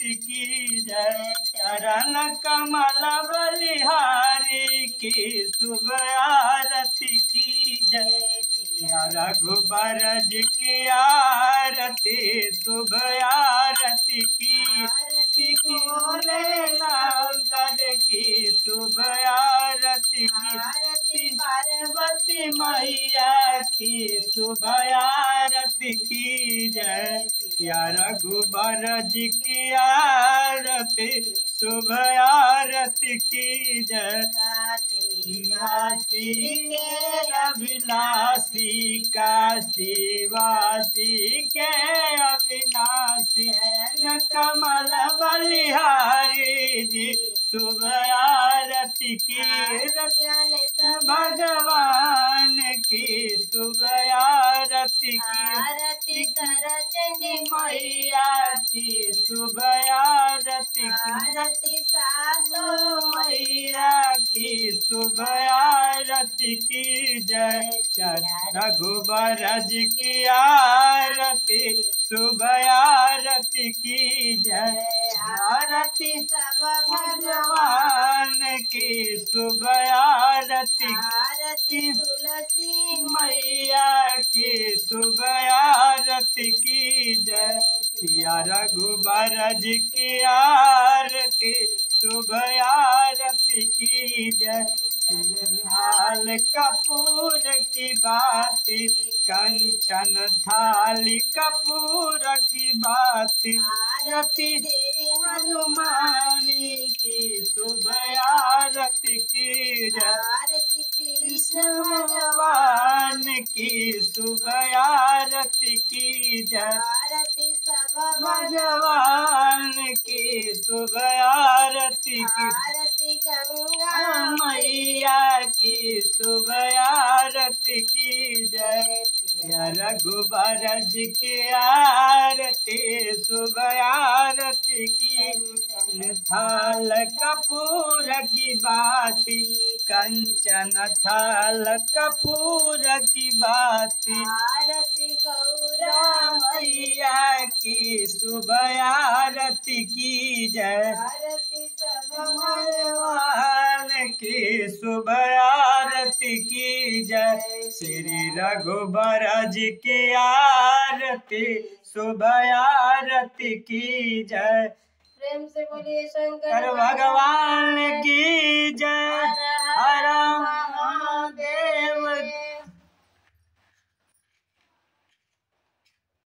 की जय। चरण कमल बलिहारी की शुभ आरती की जय। रघुबर जी की आरती शुभ आरती की भोलेनाथ की शुभ आरती की पार्वती मैया की शुभ आरती की जय। रघुबर जी की आरती शुभ आरती की जय। काशी के अविनाशी काशी वासी के अविनाशी कमल बलिहारी जी शुभ आरती की भगवान की शुभ आरती की करचंडी मैया की शुभ आरती की साधु मैया की शुभ आरती की जय। रघुबर जी की आरती शुभ आरती की जय। आरती सब भगवान की शुभ आरती तुलसी मैया की शुभ आरती की जय। रघुबर जी की आरती शुभ आरती की जय। लाल कपूर की बाती कंचन थाली कपूर की बाती आरती हनुमानी की शुभ आरती की जय। कृष्ण भगवान की शुभ आरती की जय। भगवान की शुभ आरती की गंगा मैया की शुभ आरती की जय। रघुबर जी की आरती शुभ आरती की थाल कपूर की बाती कंचन थाल कपूर की बाती आरती गौरा मैया की शुभ आरती की जय। भगवान की शुभ आरती की जय। श्री रघुबर जी की आरती शुभ आरती की जय। प्रेम से बोलिए शंकर भगवान की जय। हर महादेव।